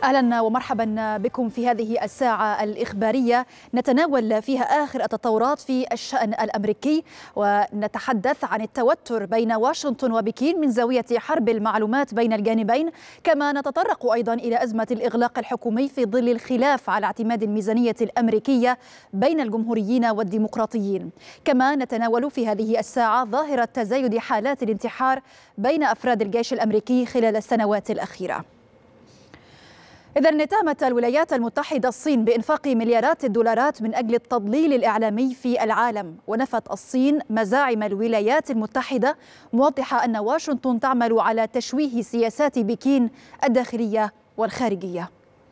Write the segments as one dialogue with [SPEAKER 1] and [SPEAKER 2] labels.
[SPEAKER 1] أهلا ومرحبا بكم في هذه الساعة الإخبارية نتناول فيها آخر التطورات في الشأن الأمريكي، ونتحدث عن التوتر بين واشنطن وبكين من زاوية حرب المعلومات بين الجانبين، كما نتطرق أيضا إلى أزمة الإغلاق الحكومي في ظل الخلاف على اعتماد الميزانية الأمريكية بين الجمهوريين والديمقراطيين. كما نتناول في هذه الساعة ظاهرة تزايد حالات الانتحار بين أفراد الجيش الأمريكي خلال السنوات الأخيرة. إذن اتهمت الولايات المتحدة الصين بإنفاق مليارات الدولارات من أجل التضليل الإعلامي في العالم، ونفت الصين مزاعم الولايات المتحدة، موضحة أن واشنطن تعمل على تشويه سياسات بكين الداخلية والخارجية.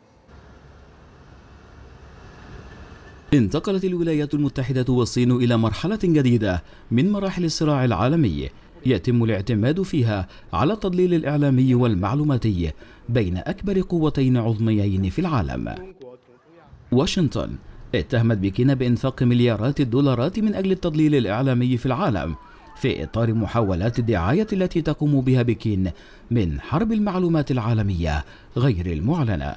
[SPEAKER 2] انتقلت الولايات المتحدة والصين إلى مرحلة جديدة من مراحل الصراع العالمي، يتم الاعتماد فيها على التضليل الإعلامي والمعلوماتي بين أكبر قوتين عظميين في العالم. واشنطن اتهمت بكين بإنفاق مليارات الدولارات من أجل التضليل الإعلامي في العالم في إطار محاولات الدعاية التي تقوم بها بكين من حرب المعلومات العالمية غير المعلنة.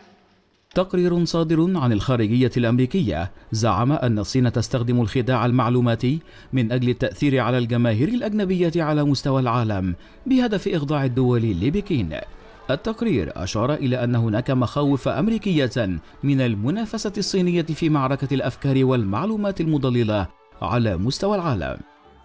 [SPEAKER 2] تقرير صادر عن الخارجية الأمريكية زعم أن الصين تستخدم الخداع المعلوماتي من أجل التأثير على الجماهير الأجنبية على مستوى العالم بهدف إخضاع الدول لبكين. التقرير أشار إلى أن هناك مخاوف أمريكية من المنافسة الصينية في معركة الأفكار والمعلومات المضللة على مستوى العالم.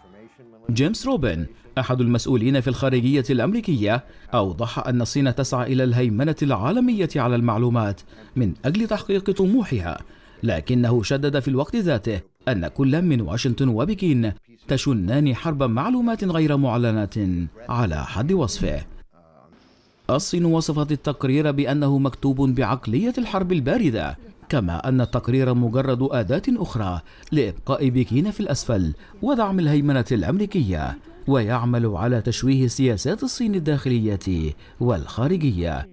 [SPEAKER 2] جيمس روبن أحد المسؤولين في الخارجية الأمريكية أوضح أن الصين تسعى إلى الهيمنة العالمية على المعلومات من أجل تحقيق طموحها، لكنه شدد في الوقت ذاته أن كل من واشنطن وبكين تشنان حرب معلومات غير معلنة على حد وصفه. الصين وصفت التقرير بأنه مكتوب بعقلية الحرب الباردة، كما أن التقرير مجرد أداة أخرى لإبقاء بكين في الأسفل ودعم الهيمنة الأمريكية، ويعمل على تشويه سياسات الصين الداخلية والخارجية.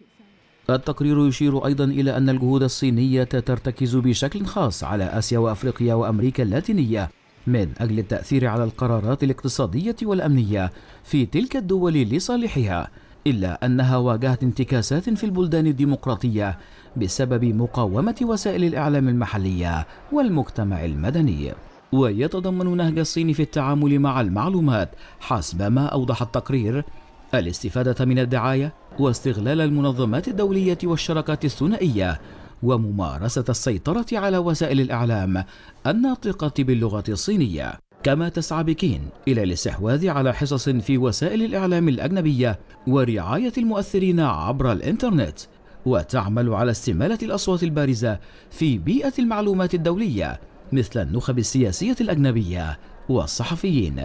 [SPEAKER 2] التقرير يشير أيضا إلى أن الجهود الصينية ترتكز بشكل خاص على آسيا وأفريقيا وأمريكا اللاتينية من أجل التأثير على القرارات الاقتصادية والأمنية في تلك الدول لصالحها، إلا أنها واجهت انتكاسات في البلدان الديمقراطية بسبب مقاومة وسائل الإعلام المحلية والمجتمع المدني. ويتضمن نهج الصين في التعامل مع المعلومات حسب ما أوضح التقرير الاستفادة من الدعاية واستغلال المنظمات الدولية والشراكات الثنائية وممارسة السيطرة على وسائل الإعلام الناطقة باللغة الصينية. كما تسعى بكين إلى الاستحواذ على حصص في وسائل الإعلام الأجنبية ورعاية المؤثرين عبر الإنترنت، وتعمل على استمالة الأصوات البارزة في بيئة المعلومات الدولية مثل النخب السياسية الأجنبية والصحفيين.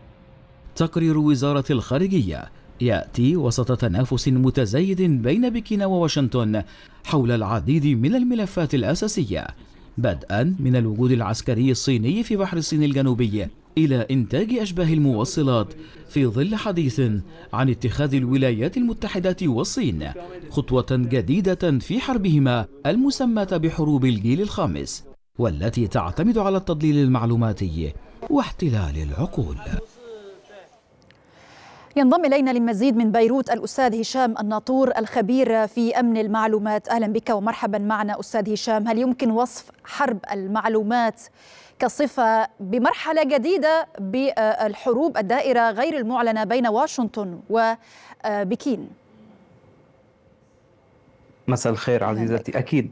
[SPEAKER 2] تقرير وزارة الخارجية يأتي وسط تنافس متزايد بين بكين وواشنطن حول العديد من الملفات الأساسية، بدءا من الوجود العسكري الصيني في بحر الصين الجنوبي إلى إنتاج أشباه الموصلات، في ظل حديث عن اتخاذ الولايات المتحدة والصين خطوة جديدة في حربهما المسماة بحروب الجيل الخامس، والتي تعتمد على التضليل المعلوماتي واحتلال العقول.
[SPEAKER 1] ينضم إلينا للمزيد من بيروت الأستاذ هشام الناطور الخبير في أمن المعلومات. أهلا بك ومرحبا معنا أستاذ هشام. هل يمكن وصف حرب المعلومات كصفة بمرحلة جديدة بالحروب الدائرة غير المعلنة بين واشنطن وبكين؟
[SPEAKER 3] مساء الخير عزيزتي. أكيد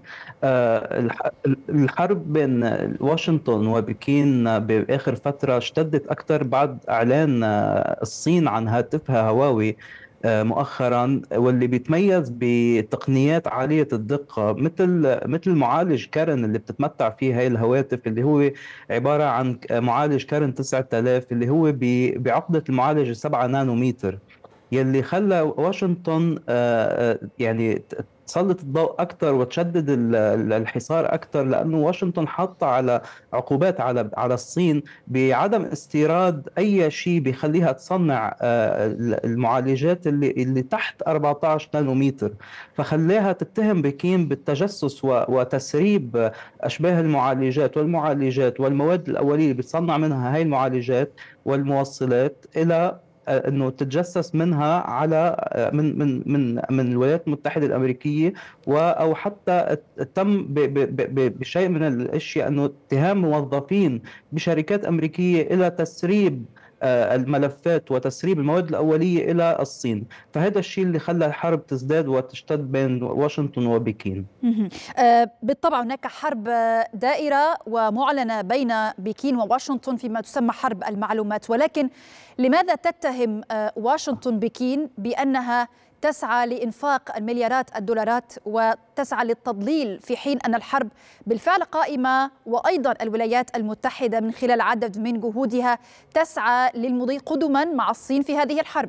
[SPEAKER 3] الحرب بين واشنطن وبكين بآخر فترة اشتدت أكثر بعد إعلان الصين عن هاتفها هواوي مؤخرا، واللي بيتميز بتقنيات عالية الدقة مثل معالج كارن اللي بتتمتع فيه هاي الهواتف، اللي هو عبارة عن معالج كارن 9000 اللي هو بعقدة المعالج 7 نانومتر، يلي خلى واشنطن يعني تسلط الضوء أكثر وتشدد الحصار أكثر، لأنه واشنطن حاطة على عقوبات على الصين بعدم استيراد أي شيء بيخليها تصنع المعالجات اللي تحت 14 نانومتر، فخليها تتهم بكين بالتجسس وتسريب أشباه المعالجات والمواد الأولية اللي بتصنع منها هاي المعالجات والموصلات إلى انه تتجسس منها على من الولايات المتحده الامريكيه، او حتى تم بشيء من الاشياء انه اتهام موظفين بشركات امريكيه الى تسريب الملفات وتسريب المواد الأولية إلى الصين. فهذا الشيء اللي خلى الحرب تزداد وتشتد بين واشنطن وبكين.
[SPEAKER 1] بالطبع هناك حرب دائرة ومعلنة بين بكين وواشنطن فيما تسمى حرب المعلومات، ولكن لماذا تتهم واشنطن بكين بأنها تسعى لإنفاق المليارات الدولارات وتسعى للتضليل، في حين أن الحرب بالفعل قائمة، وأيضا الولايات المتحدة من خلال عدد من جهودها تسعى للمضي قدما مع الصين في هذه الحرب؟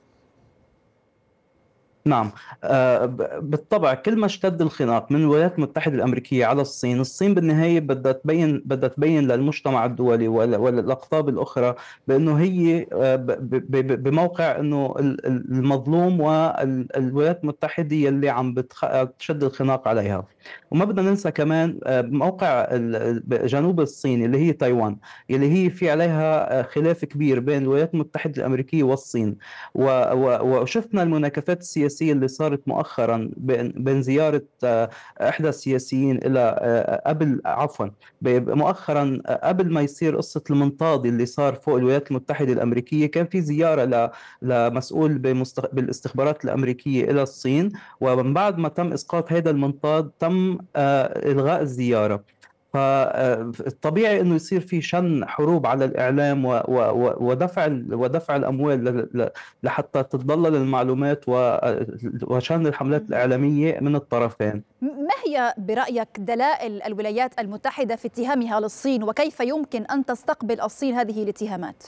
[SPEAKER 3] نعم، بالطبع كل ما اشتد الخناق من الولايات المتحدة الأمريكية على الصين بالنهاية بدها تبين للمجتمع الدولي والأقطاب الأخرى بأنه هي بموقع أنه المظلوم، والولايات المتحدة اللي عم بتشد الخناق عليها. وما بدنا ننسى كمان موقع جنوب الصين اللي هي تايوان، اللي هي في عليها خلاف كبير بين الولايات المتحدة الأمريكية والصين. وشفنا المناكفات السياسية اللي صارت مؤخرا بين زيارة إحدى السياسيين إلى مؤخرا قبل ما يصير قصة المنطاد اللي صار فوق الولايات المتحدة الأمريكية، كان في زيارة لمسؤول بالاستخبارات الأمريكية إلى الصين، ومن بعد ما تم إسقاط هذا المنطاد تم إلغاء الزيارة. فالطبيعي انه يصير في شن حروب على الاعلام ودفع الاموال لحتى تتضلل المعلومات وشن الحملات الاعلاميه من الطرفين.
[SPEAKER 1] ما هي برايك دلائل الولايات المتحده في اتهامها للصين، وكيف يمكن ان تستقبل الصين هذه الاتهامات؟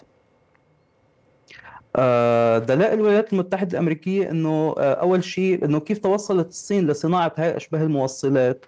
[SPEAKER 3] دلائل الولايات المتحده الامريكيه انه اول شيء انه كيف توصلت الصين لصناعه هاي اشباه الموصلات،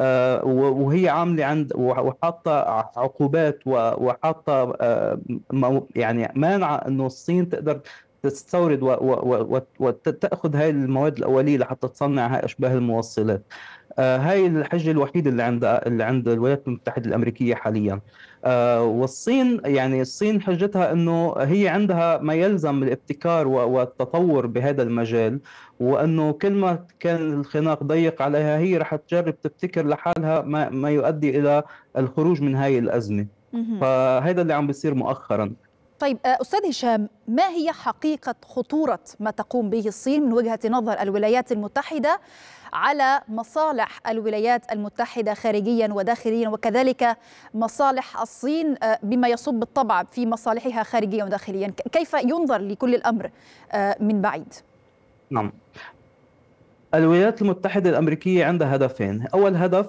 [SPEAKER 3] وهي عامله عند وحاطه عقوبات وحاطه يعني مانعه انه الصين تقدر تستورد وتاخذ هاي المواد الاوليه لحتى تصنع هاي اشباه الموصلات. هاي الحجه الوحيده اللي عند الولايات المتحده الامريكيه حاليا. والصين يعني الصين حجتها انه هي عندها ما يلزم الابتكار والتطور بهذا المجال، وانه كل ما كان الخناق ضيق عليها هي رح تجرب تبتكر لحالها ما يؤدي الى الخروج من هاي الازمه. فهذا اللي عم بيصير مؤخرا.
[SPEAKER 1] طيب أستاذ هشام، ما هي حقيقة خطورة ما تقوم به الصين من وجهة نظر الولايات المتحدة على مصالح الولايات المتحدة خارجيا وداخليا، وكذلك مصالح الصين بما يصب بالطبع في مصالحها خارجيا وداخليا؟ كيف ينظر لكل الأمر من بعيد؟
[SPEAKER 3] نعم، الولايات المتحدة الأمريكية عندها هدفين. أول هدف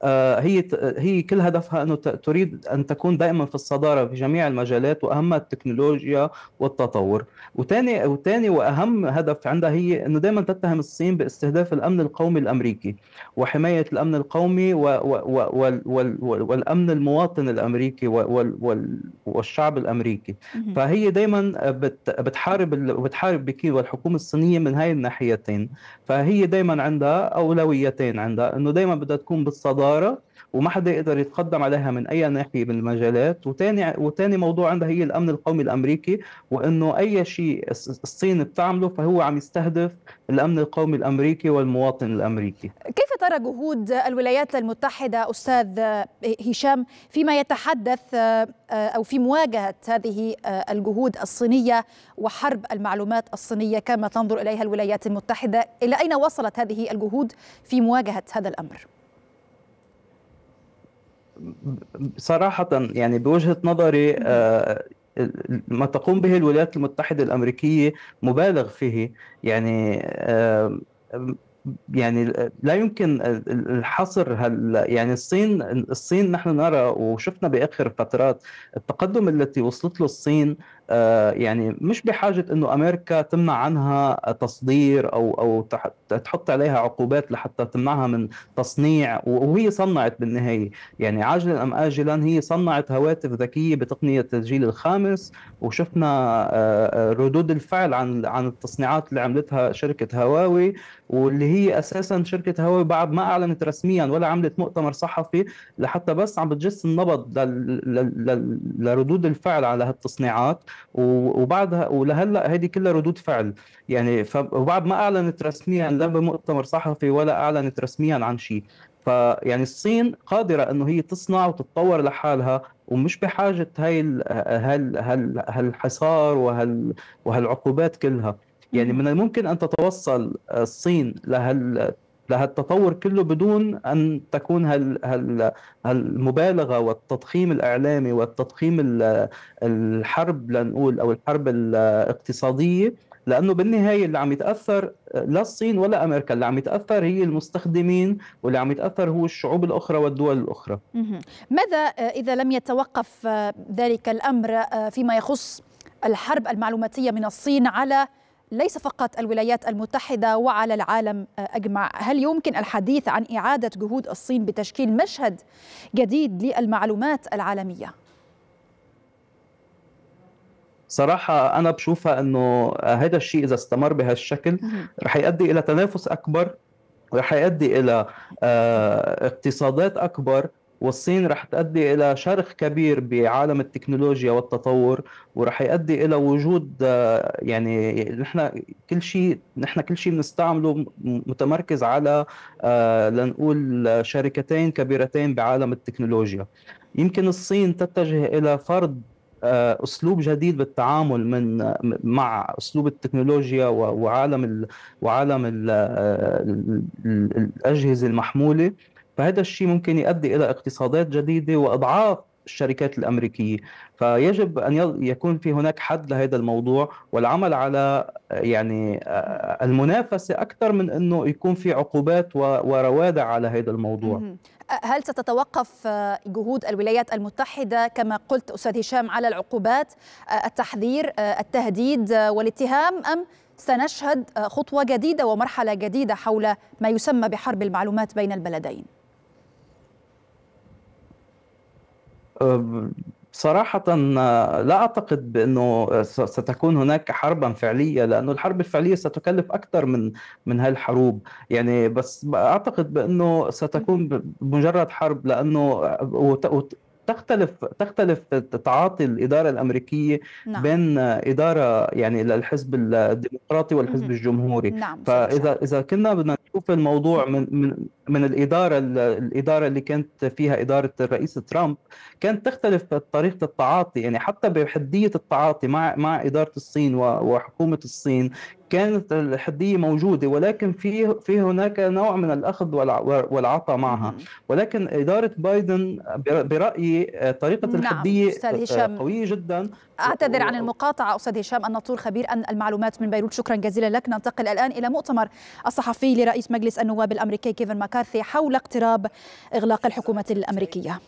[SPEAKER 3] هي كل هدفها أنه تريد أن تكون دائما في الصدارة في جميع المجالات، وأهمها التكنولوجيا والتطور. وثاني وأهم هدف عندها هي أنه دائما تتهم الصين باستهداف الأمن القومي الأمريكي وحماية الأمن القومي والأمن المواطن الأمريكي والشعب الأمريكي. فهي دائما بتحارب بكين والحكومة الصينية من هاي الناحيتين. فهي دائما عندها أولويتين، عندها أنه دائما بدها تكون بالصدارة وما حدا يقدر يتقدم عليها من أي ناحية من المجالات. وتاني موضوع عندها هي الأمن القومي الأمريكي، وأنه أي شيء الصين بتعمله فهو عم يستهدف الأمن القومي الأمريكي والمواطن الأمريكي.
[SPEAKER 1] كيف ترى جهود الولايات المتحدة أستاذ هشام فيما يتحدث أو في مواجهة هذه الجهود الصينية وحرب المعلومات الصينية؟ كما تنظر إليها الولايات المتحدة؟ إلى أين وصلت هذه الجهود في مواجهة هذا الأمر؟
[SPEAKER 3] صراحة يعني بوجهة نظري ما تقوم به الولايات المتحدة الأمريكية مبالغ فيه. يعني لا يمكن الحصر يعني الصين نحن نرى وشفنا بآخر فترات التقدم التي وصلت له الصين، يعني مش بحاجة إنه أمريكا تمنع عنها تصدير أو تحط عليها عقوبات لحتى تمنعها من تصنيع، وهي صنعت بالنهاية. يعني عاجلا أم آجلا هي صنعت هواتف ذكية بتقنية الجيل الخامس، وشفنا ردود الفعل عن التصنيعات اللي عملتها شركة هواوي، واللي هي أساسا شركة هواوي بعد ما أعلنت رسميا ولا عملت مؤتمر صحفي لحتى بس عم بتجس النبض لردود الفعل على هالتصنيعات. وبعدها ولهلا هذه كلها ردود فعل يعني. وبعد ما اعلنت رسميا لا بمؤتمر صحفي ولا اعلنت رسميا عن شيء. فيعني الصين قادرة انه هي تصنع وتتطور لحالها، ومش بحاجة هالحصار وهالعقوبات كلها. يعني من الممكن ان تتوصل الصين لهالتطور كله بدون ان تكون هالمبالغة والتضخيم الاعلامي والتضخيم الحرب لنقول او الحرب الاقتصادية. لانه بالنهايه اللي عم يتاثر لا الصين ولا امريكا، اللي عم يتاثر هي المستخدمين، واللي عم يتاثر هو الشعوب الاخرى والدول الاخرى.
[SPEAKER 1] ماذا اذا لم يتوقف ذلك الامر فيما يخص الحرب المعلوماتيه من الصين على ليس فقط الولايات المتحده وعلى العالم اجمع؟ هل يمكن الحديث عن اعاده جهود الصين بتشكيل مشهد جديد للمعلومات العالميه؟
[SPEAKER 3] صراحة أنا بشوفها أنه هذا الشيء إذا استمر بهالشكل رح يؤدي إلى تنافس أكبر، ورح يؤدي إلى اقتصادات أكبر، والصين رح تؤدي إلى شرخ كبير بعالم التكنولوجيا والتطور، ورح يؤدي إلى وجود يعني نحن كل شيء بنستعمله متمركز على لنقول شركتين كبيرتين بعالم التكنولوجيا. يمكن الصين تتجه إلى فرض أسلوب جديد بالتعامل مع أسلوب التكنولوجيا وعالم الأجهزة المحمولة. فهذا الشيء ممكن يؤدي إلى اقتصادات جديدة وأضعاف الشركات الأمريكية. فيجب أن يكون في هناك حد لهذا الموضوع، والعمل على يعني المنافسة أكثر من أنه يكون في عقوبات وروادع على هذا الموضوع.
[SPEAKER 1] هل ستتوقف جهود الولايات المتحدة كما قلت أستاذ هشام على العقوبات، التحذير، التهديد والاتهام، أم سنشهد خطوة جديدة ومرحلة جديدة حول ما يسمى بحرب المعلومات بين البلدين؟
[SPEAKER 3] صراحة لا أعتقد بأنه ستكون هناك حربا فعلية، لأنه الحرب الفعلية ستكلف أكثر من هالحروب يعني. بس أعتقد بأنه ستكون مجرد حرب، لأنه تختلف تعاطي الإدارة الأمريكية بين إدارة يعني للحزب الديمقراطي والحزب الجمهوري. فإذا كنا بدنا نشوف الموضوع من الإدارة اللي كانت فيها إدارة الرئيس ترامب، كانت تختلف طريقة التعاطي يعني حتى بحدية التعاطي مع إدارة الصين وحكومة الصين. كانت الحدية موجودة، ولكن في هناك نوع من الأخذ والعطاء معها. ولكن إدارة بايدن برأيي طريقة الحدية قوية جدا.
[SPEAKER 1] أعتذر عن المقاطعة أستاذ هشام الناطور، خبير المعلومات من بيروت، شكرا جزيلا لك. ننتقل الآن إلى مؤتمر الصحفي لرئيس مجلس النواب الأمريكي كيفن ماكارثي حول اقتراب إغلاق الحكومة الأمريكية.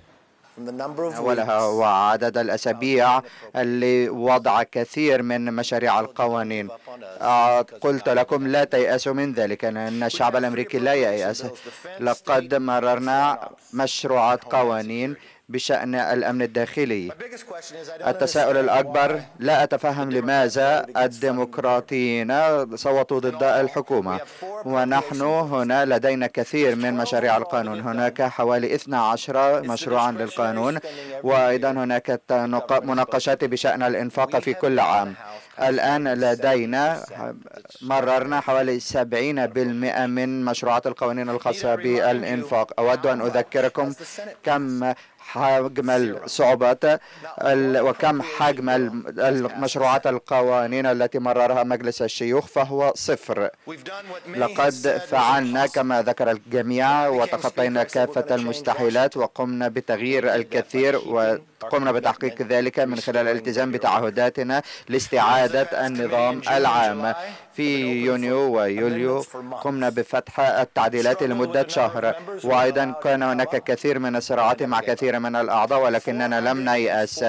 [SPEAKER 4] أولها هو عدد الأسابيع لوضع كثير من مشاريع القوانين. قلت لكم لا تيأسوا من ذلك، أن الشعب الأمريكي لا ييأس. لقد مررنا مشروعات قوانين بشأن الأمن الداخلي. التساؤل الأكبر، لا أتفهم لماذا الديمقراطيين صوتوا ضد الحكومة، ونحن هنا لدينا كثير من مشاريع القانون. هناك حوالي 12 مشروعا للقانون، وأيضا هناك مناقشات بشأن الإنفاق في كل عام. الآن لدينا مررنا حوالي 70% من مشروعات القوانين الخاصة بالإنفاق. أود أن أذكركم كم حجم الصعوبات وكم حجم المشروعات القوانين التي مررها مجلس الشيوخ، فهو صفر. لقد فعلنا كما ذكر الجميع وتخطينا كافة المستحيلات، وقمنا بتغيير الكثير، وقمنا بتحقيق ذلك من خلال الالتزام بتعهداتنا لاستعادة النظام العام. في يونيو ويوليو قمنا بفتح التعديلات لمدة شهر، وأيضا كان هناك كثير من الصراعات مع كثير من الأعضاء، ولكننا لم نيأس.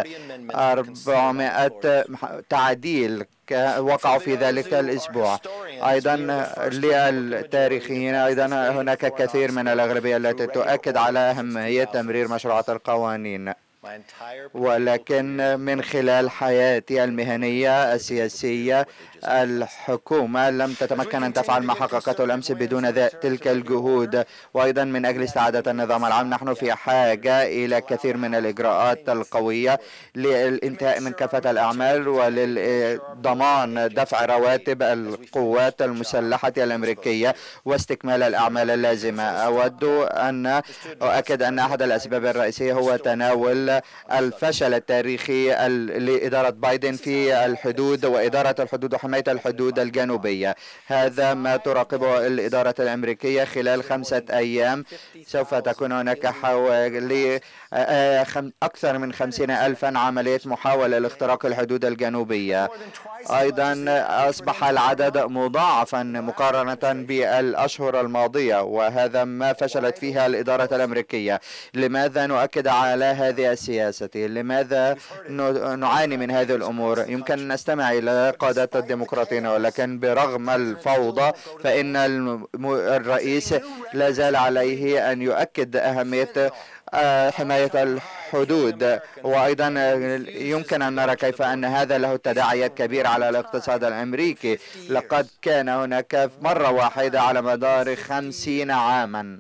[SPEAKER 4] 400 تعديل وقعوا في ذلك الأسبوع. أيضا للتاريخيين أيضا هناك كثير من الأغلبية التي تؤكد على أهمية تمرير مشروعات القوانين. ولكن من خلال حياتي المهنية السياسية الحكومة لم تتمكن أن تفعل ما حققته الأمس بدون تلك الجهود. وأيضا من أجل استعادة النظام العام نحن في حاجة إلى كثير من الإجراءات القوية للانتهاء من كافة الأعمال ولضمان دفع رواتب القوات المسلحة الأمريكية واستكمال الأعمال اللازمة. أود أن أؤكد أن أحد الأسباب الرئيسية هو تناول الفشل التاريخي لإدارة بايدن في الحدود وإدارة الحدود وحماية الحدود الجنوبية. هذا ما تراقبه الإدارة الأمريكية خلال 5 أيام. سوف تكون هناك حوالي أكثر من 50,000 عملية محاولة لاختراق الحدود الجنوبية. أيضا أصبح العدد مضاعفا مقارنة بالأشهر الماضية، وهذا ما فشلت فيها الإدارة الأمريكية. لماذا نؤكد على هذه السياسة؟ لماذا نعاني من هذه الأمور؟ يمكن أن نستمع إلى قادة الديمقراطيين، ولكن برغم الفوضى فإن الرئيس لا زال عليه أن يؤكد أهمية حماية الحدود. وأيضا يمكن أن نرى كيف أن هذا له تداعيات كبيرة على الاقتصاد الأمريكي. لقد كان هناك مرة واحدة على مدار 50 عاما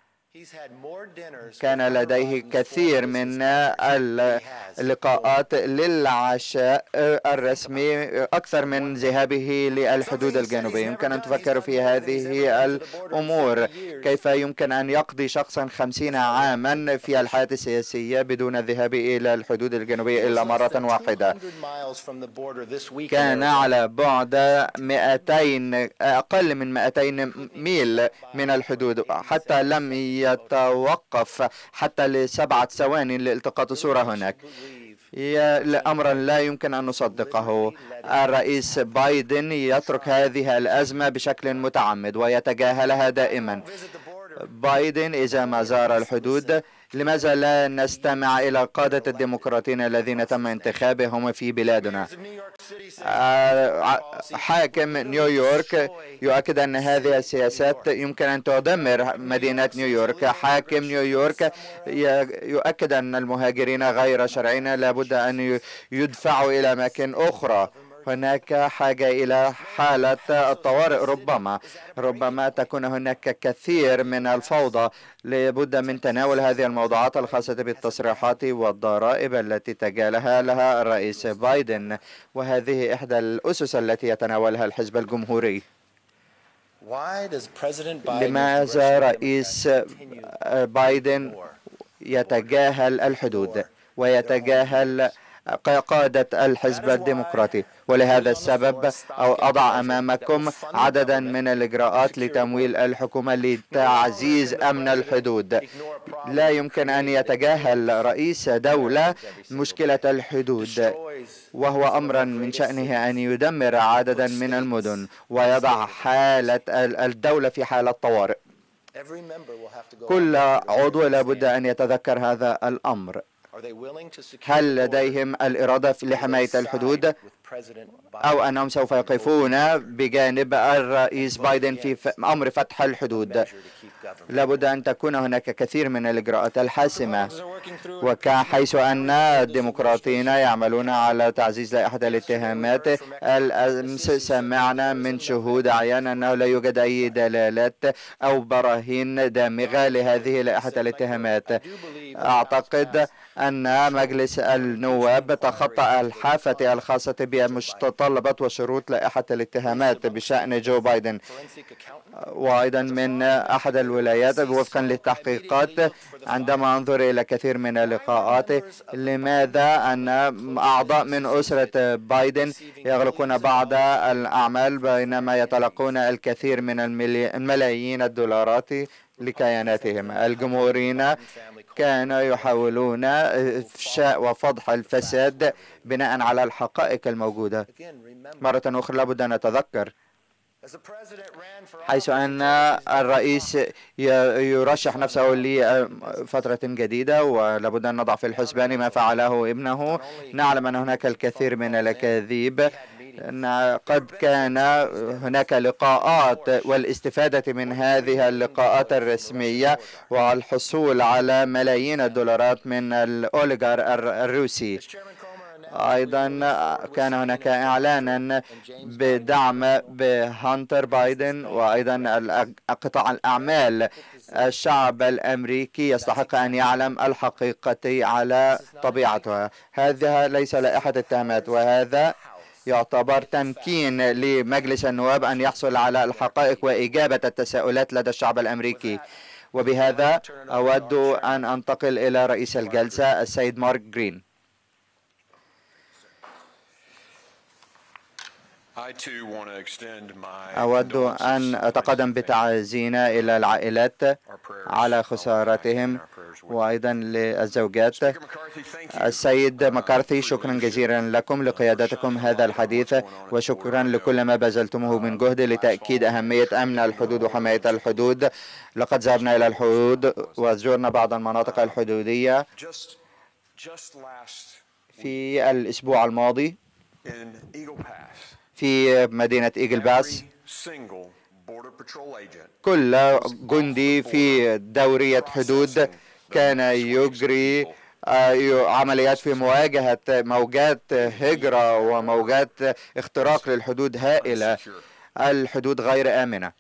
[SPEAKER 4] كان لديه كثير من اللقاءات للعشاء الرسمي أكثر من ذهابه للحدود الجنوبية. يمكن أن تفكروا في هذه الأمور. كيف يمكن أن يقضي شخصا 50 عاما في الحياة السياسية بدون الذهاب إلى الحدود الجنوبية إلا مرة واحدة؟ كان على بعد أقل من 200 ميل من الحدود، حتى لم يتوقف حتى ل7 ثواني لالتقاط صورة هناك. أمرا لا يمكن أن نصدقه. الرئيس بايدن يترك هذه الأزمة بشكل متعمد ويتجاهلها دائما. بايدن إذا ما زار الحدود، لماذا لا نستمع إلى قادة الديمقراطيين الذين تم انتخابهم في بلادنا؟ حاكم نيويورك يؤكد أن هذه السياسات يمكن أن تدمر مدينة نيويورك. حاكم نيويورك يؤكد أن المهاجرين غير شرعيين لابد أن يدفعوا إلى أماكن أخرى. هناك حاجة إلى حالة الطوارئ. ربما تكون هناك كثير من الفوضى. لابد من تناول هذه الموضوعات الخاصة بالتصريحات والضرائب التي تجاهلها لها الرئيس بايدن، وهذه إحدى الأسس التي يتناولها الحزب الجمهوري. لماذا رئيس بايدن يتجاهل الحدود ويتجاهل قادة الحزب الديمقراطي؟ ولهذا السبب أضع أمامكم عددا من الإجراءات لتمويل الحكومة لتعزيز أمن الحدود. لا يمكن أن يتجاهل رئيس دولة مشكلة الحدود، وهو أمرا من شأنه أن يدمر عددا من المدن ويضع حالة الدولة في حالة طوارئ. كل عضو لابد أن يتذكر هذا الأمر. هل لديهم الإرادة لحماية الحدود، أو أنهم سوف يقفون بجانب الرئيس بايدن في أمر فتح الحدود؟ لابد أن تكون هناك كثير من الإجراءات الحاسمة، وحيث أن الديمقراطيين يعملون على تعزيز لائحة الاتهامات. الأمس سمعنا من شهود عيان أنه لا يوجد أي دلالات أو براهين دامغة لهذه لائحة الاتهامات. أعتقد أن مجلس النواب تخطى الحافة الخاصة بمتطلبات وشروط لائحة الاتهامات بشأن جو بايدن. وأيضا من أحد الولايات وفقا للتحقيقات، عندما أنظر إلى كثير من اللقاءات، لماذا أن أعضاء من أسرة بايدن يغلقون بعض الأعمال بينما يتلقون الكثير من الملايين الدولارات لكياناتهم؟ الجمهوريين كانوا يحاولون إفشاء وفضح الفساد بناء على الحقائق الموجودة. مرة أخرى لابد أن نتذكر، حيث أن الرئيس يرشح نفسه لفترة جديدة، ولابد أن نضع في الحسبان ما فعله ابنه. نعلم أن هناك الكثير من الأكاذيب قد كان هناك لقاءات والاستفادة من هذه اللقاءات الرسمية والحصول على ملايين الدولارات من الأوليغار الروسي. أيضا كان هناك إعلانا بدعم بهانتر بايدن وأيضا قطاع الأعمال. الشعب الأمريكي يستحق أن يعلم الحقيقة على طبيعتها. هذا ليس لائحة اتهامات، وهذا يعتبر تمكين لمجلس النواب أن يحصل على الحقائق وإجابة التساؤلات لدى الشعب الأمريكي. وبهذا أود أن أنتقل إلى رئيس الجلسة السيد مارك جرين. أود أن أتقدم بتعازينا إلى العائلات على خسارتهم وأيضا للزوجات. السيد مكارثي، شكرا جزيلا لكم لقيادتكم هذا الحديث، وشكرا لكل ما بذلتموه من جهد لتأكيد أهمية أمن الحدود وحماية الحدود. لقد ذهبنا إلى الحدود وزرنا بعض المناطق الحدودية في الأسبوع الماضي في مدينة إيجل باس. كل جندي في دورية حدود كان يجري عمليات في مواجهة موجات هجرة وموجات اختراق للحدود هائلة. الحدود غير آمنة.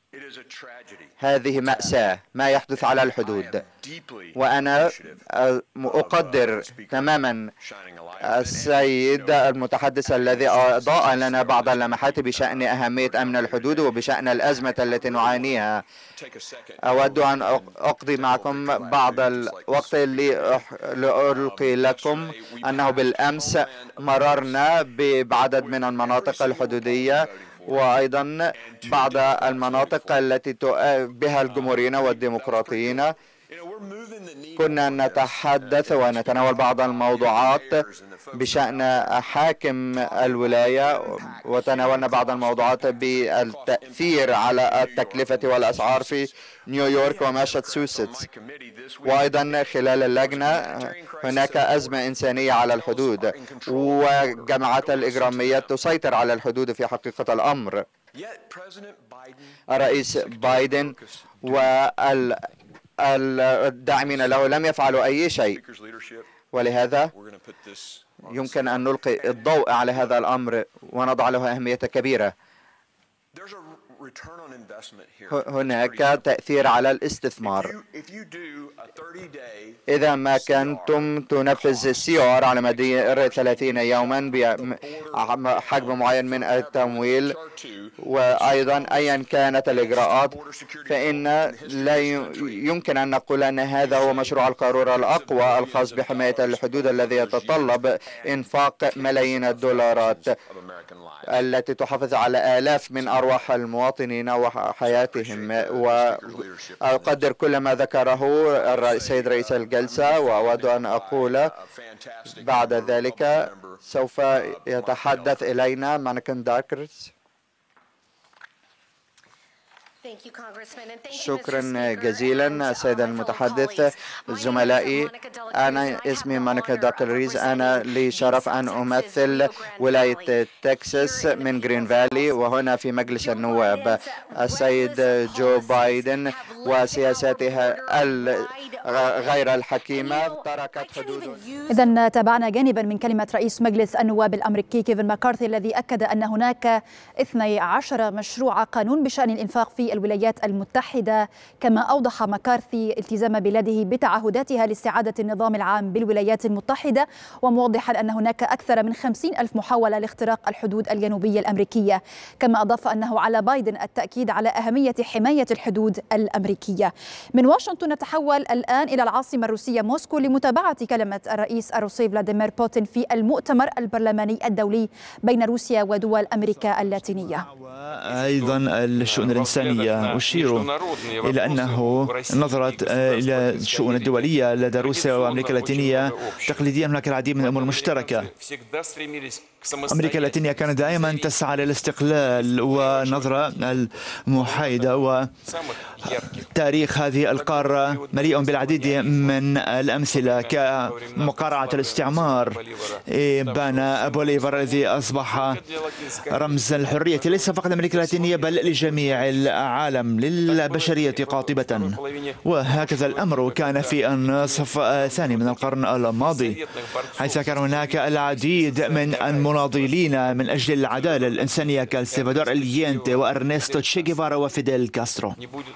[SPEAKER 4] هذه مأساة ما يحدث على الحدود، وأنا أقدر تماما السيد المتحدث الذي أضاء لنا بعض اللمحات بشأن أهمية أمن الحدود وبشأن الأزمة التي نعانيها. أود أن أقضي معكم بعض الوقت لألقي لكم أنه بالأمس مررنا بعدد من المناطق الحدودية وأيضا بعض المناطق التي بها الجمهوريين والديمقراطيين. كنا نتحدث ونتناول بعض الموضوعات بشأن حاكم الولاية، وتناولنا بعض الموضوعات بالتأثير على التكلفة والأسعار في نيويورك وماساتشوستس. وأيضا خلال اللجنة هناك أزمة إنسانية على الحدود، وجماعات الإجرامية تسيطر على الحدود في حقيقة الأمر. الرئيس بايدن والداعمين له لم يفعلوا أي شيء، ولهذا يمكن أن نلقي الضوء على هذا الأمر ونضع له أهمية كبيرة. هناك تأثير على الاستثمار. إذا ما كنتم تنفذ CR على مدار 30 يوما بحجم معين من التمويل وأيضا أيا كانت الإجراءات، فإن لا يمكن أن نقول أن هذا هو مشروع القارورة الأقوى الخاص بحماية الحدود الذي يتطلب إنفاق ملايين الدولارات التي تحافظ على آلاف من أرواح المواطنين وحياتهم. وأقدر كل ما ذكره السيد رئيس الجلسة، وأود أن أقول بعد ذلك سوف يتحدث إلينا مانكن داكرز. شكرا جزيلا سيد المتحدث. زملائي، أنا اسمي مانيكا داكريز. أنا لي شرف أن أمثل ولاية تكساس من جرين فالي وهنا في مجلس النواب. السيد جو بايدن وسياساته غير الحكيمة تركت حدود.
[SPEAKER 1] إذن تابعنا جانبا من كلمة رئيس مجلس النواب الأمريكي كيفن ماكارثي الذي أكد أن هناك 12 مشروع قانون بشأن الإنفاق في الولايات المتحدة. كما أوضح ماكارثي التزام بلاده بتعهداتها لاستعادة النظام العام بالولايات المتحدة، وموضحا أن هناك أكثر من 50,000 محاولة لاختراق الحدود الجنوبية الأمريكية. كما أضاف أنه على بايدن التأكيد على أهمية حماية الحدود الأمريكية. من واشنطن نتحول الآن إلى العاصمة الروسية موسكو لمتابعة كلمة الرئيس الروسي فلاديمير بوتين في المؤتمر البرلماني الدولي بين روسيا ودول أمريكا اللاتينية.
[SPEAKER 5] أيضا الشؤون الإنسانية أشير إلى أنه نظرت إلى الشؤون الدولية لدى روسيا وأمريكا اللاتينية تقليديا هناك العديد من الأمور المشتركة. أمريكا اللاتينية كانت دائما تسعى للاستقلال والنظرة المحايدة تاريخ هذه القارة مليء بالعديد من الأمثلة كمقارعة الاستعمار. بان بوليفار الذي أصبح رمز الحرية ليس فقط أمريكا اللاتينية بل لجميع العالم، للبشرية قاطبة. وهكذا الأمر كان في النصف الثاني من القرن الماضي، حيث كان هناك العديد من المناضلين من أجل العدالة الإنسانية كالسلفادور الينتي وأرنستو تشي جيفارا وفيديل كاسترو.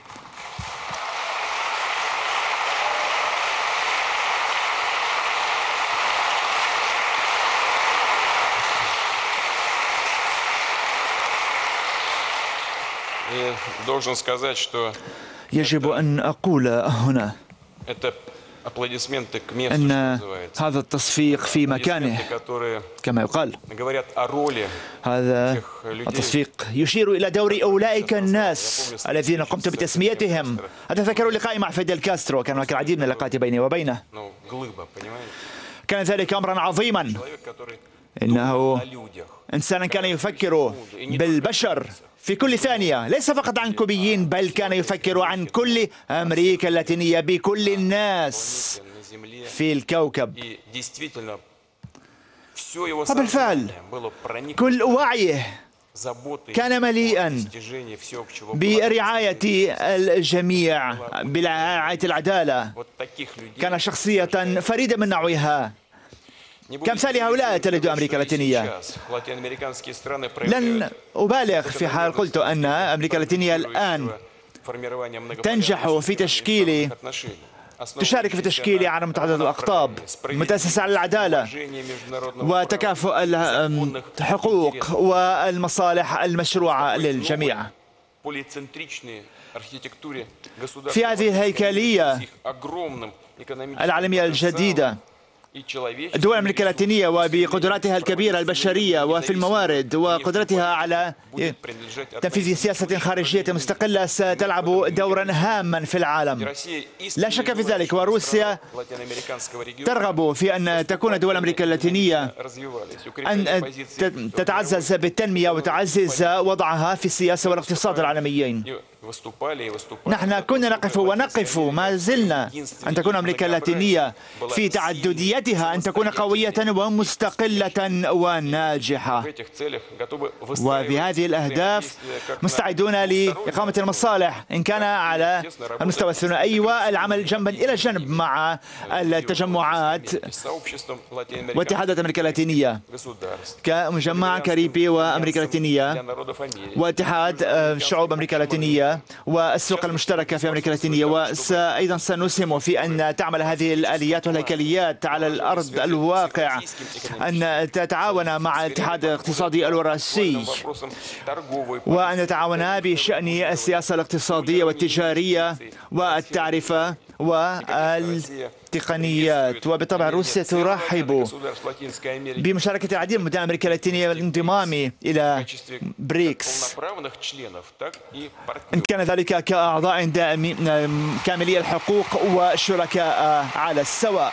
[SPEAKER 5] يجب أن أقول هنا أن هذا التصفيق في مكانه كما يقال. هذا التصفيق يشير إلى دور أولئك الناس الذين قمت بتسميتهم. أتذكر لقائي مع فيديل كاسترو، كان هناك العديد من اللقاءات بيني وبينه. كان ذلك أمرا عظيما، إنه إنسانا كان يفكر بالبشر في كل ثانية، ليس فقط عن كوبيين بل كان يفكر عن كل أمريكا اللاتينية، بكل الناس في الكوكب. وبالفعل كل وعيه كان مليئا برعاية الجميع، برعاية العدالة. كان شخصية فريدة من نوعها كمثال هؤلاء تلد أمريكا اللاتينية. لن أبالغ في حال قلت أن أمريكا اللاتينية الآن تنجح في تشارك في تشكيل عالم متعدد الأقطاب متأسس على العدالة وتكافؤ الحقوق والمصالح المشروعة للجميع. في هذه الهيكلية العالمية الجديدة، الدول الأمريكية اللاتينية وبقدراتها الكبيرة البشرية وفي الموارد وقدرتها على تنفيذ سياسة خارجية مستقلة ستلعب دورا هاما في العالم، لا شك في ذلك. وروسيا ترغب في أن تكون الدول الأمريكية اللاتينية أن تتعزز بالتنمية وتعزز وضعها في السياسة والاقتصاد العالميين. نحن كنا نقف ونقف ما زلنا أن تكون أمريكا اللاتينية في تعدديتها أن تكون قوية ومستقلة وناجحة، وبهذه الأهداف مستعدون لإقامة المصالح إن كان على المستوى الثنائي والعمل جنبا إلى جنب مع التجمعات واتحادات أمريكا اللاتينية كمجمع كاريبي وأمريكا اللاتينية واتحاد شعوب أمريكا اللاتينية والسوق المشتركة في أمريكا اللاتينية. وأيضا سنسهم في أن تعمل هذه الآليات والهيكليات على الأرض الواقع، أن تتعاون مع الاتحاد الاقتصادي الوراسي وأن نتعاون بشأن السياسة الاقتصادية والتجارية والتعرفة والتقنيات. وبالطبع روسيا ترحب بمشاركة العديد من أمريكا اللاتينية والانضمام إلى بريكس، إن كان ذلك كأعضاء كاملي الحقوق وشركاء على السواء.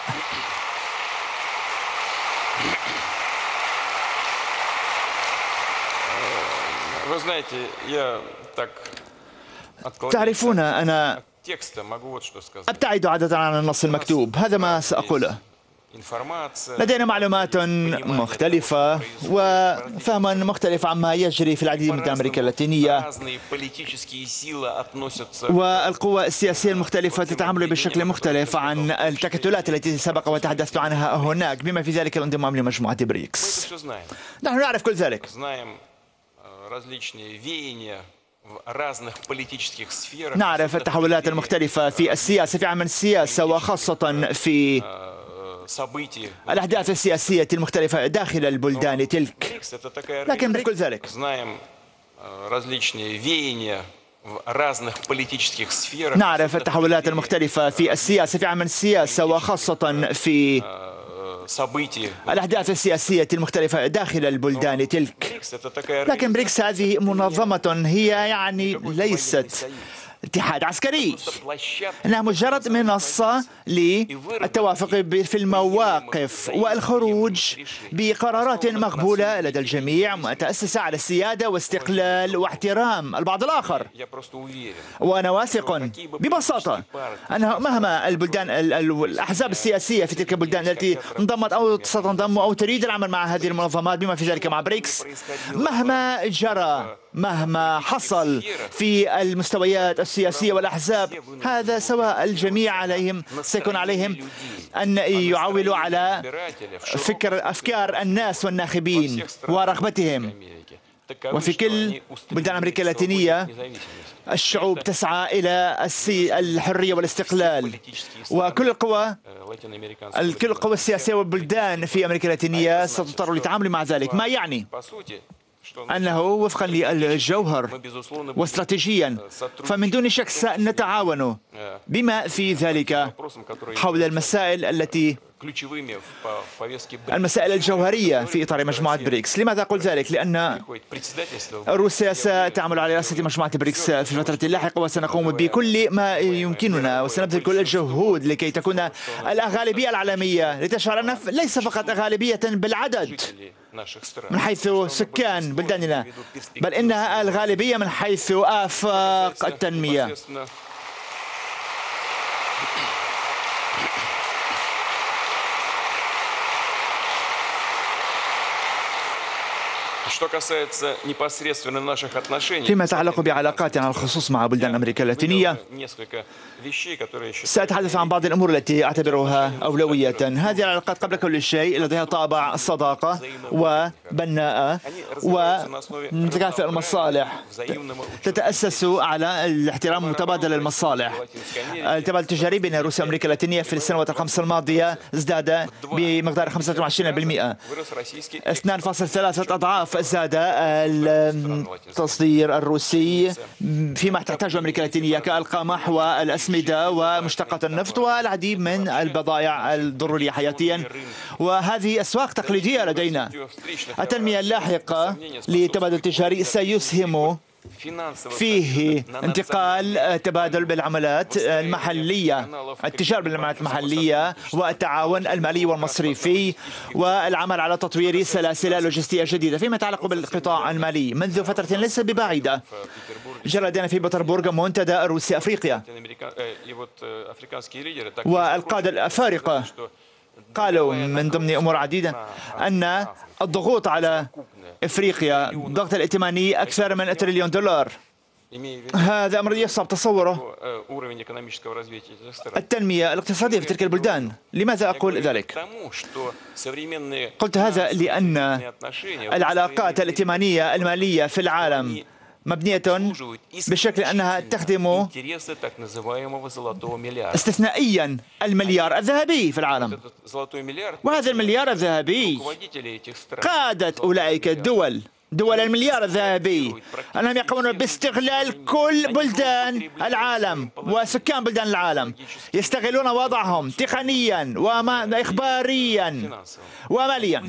[SPEAKER 5] تعرفون أنا أبتعد عادة عن النص المكتوب، هذا ما سأقوله. لدينا معلومات مختلفة وفهم مختلف عما يجري في العديد من أمريكا اللاتينية، والقوى السياسية المختلفة تتعامل بشكل مختلف عن التكتلات التي سبق وتحدثت عنها هناك، بما في ذلك الانضمام لمجموعة بريكس. نحن نعرف كل ذلك. نعرف التحولات المختلفة في السياسة، في عمل السياسة وخاصة في الأحداث السياسية المختلفة داخل البلدان تلك. لكن بكل ذلك نعرف التحولات المختلفة في السياسة، في عمل السياسة وخاصة في الأحداث السياسية المختلفة داخل البلدان تلك. لكن بريكس هذه منظمة هي ليست اتحاد عسكري، إنها مجرد منصة للتوافق في المواقف والخروج بقرارات مقبولة لدى الجميع متأسسة على السيادة واستقلال واحترام البعض الآخر. وأنا واثق ببساطة أنه مهما البلدان الأحزاب السياسية في تلك البلدان التي انضمت أو ستنضم أو تريد العمل مع هذه المنظمات بما في ذلك مع بريكس، مهما جرى مهما حصل في المستويات السياسية والأحزاب، هذا سواء الجميع عليهم سيكون عليهم أن يعولوا على أفكار الناس والناخبين ورغبتهم. وفي كل بلدان أمريكا اللاتينية الشعوب تسعى إلى الحرية والاستقلال، وكل القوى السياسية والبلدان في أمريكا اللاتينية ستضطر للتعامل مع ذلك، ما يعني أنه وفقا للجوهر واستراتيجيا فمن دون شك سنتعاون بما في ذلك حول المسائل الجوهرية في إطار مجموعة بريكس. لماذا أقول ذلك؟ لأن روسيا ستعمل على رئاسة مجموعة بريكس في الفترة اللاحقة، وسنقوم بكل ما يمكننا وسنبذل كل الجهود لكي تكون الغالبية العالمية لتشعر أنها ليس فقط غالبية بالعدد من حيث سكان بلداننا، بل إنها الغالبية من حيث آفاق التنمية. فيما يتعلق بعلاقاتنا على الخصوص مع بلدان أمريكا اللاتينية، سأتحدث عن بعض الأمور التي أعتبرها أولوية. هذه العلاقات قبل كل شيء لديها طابع صداقة وبناءة ومتكافئ المصالح، تتأسس على الاحترام المتبادل للمصالح. التبادل التجاري بين روسيا وأمريكا اللاتينية في السنوات الخمس الماضية ازداد بمقدار 25%، 2.3 أضعاف زاد التصدير الروسي فيما تحتاجه أمريكا اللاتينية كالقمح والأسمدة ومشتقات النفط والعديد من البضائع الضرورية حياتيا، وهذه أسواق تقليدية لدينا. التنمية اللاحقة للتبادل التجاري سيسهم فيه انتقال تبادل بالعملات المحلية، التجارة بالعملات المحلية والتعاون المالي والمصرفي والعمل على تطوير سلاسل لوجستية جديدة. فيما يتعلق بالقطاع المالي، منذ فترة ليس ببعيدة جرى لدينا في بطربرغ منتدى روسيا أفريقيا، والقادة الأفارقة قالوا من ضمن أمور عديدة أن الضغوط على إفريقيا ضغط الائتماني أكثر من $1 تريليون. هذا أمر يصعب تصوره. التنمية الاقتصادية في تلك البلدان. لماذا أقول ذلك؟ قلت هذا لأن العلاقات الائتمانية المالية في العالم مبنية بشكل أنها تخدم استثنائيا المليار الذهبي في العالم، وهذا المليار الذهبي قادت أولئك دول المليار الذهبي أنهم يقومون باستغلال كل بلدان العالم وسكان بلدان العالم، يستغلون وضعهم تقنيا وإخباريا وماليا.